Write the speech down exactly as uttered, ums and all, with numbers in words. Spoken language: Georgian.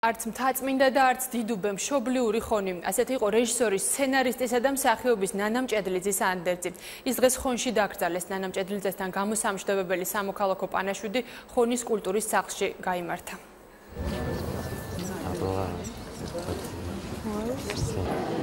არც მთაწმინდა და არც დიდუბე მშობლიური ხონი. ასეთი იყო რეჟისორის, სცენარისტისა და მსახიობის ნანა მჭედლიძის ანდერძი. ის დღეს ხონში დაკრძალეს. ნანა მჭედლიძესთან გამოსამჯდობებელი სამოქალაქო პანაშვიდი ხონის კულტურის სახლში გაიმართა.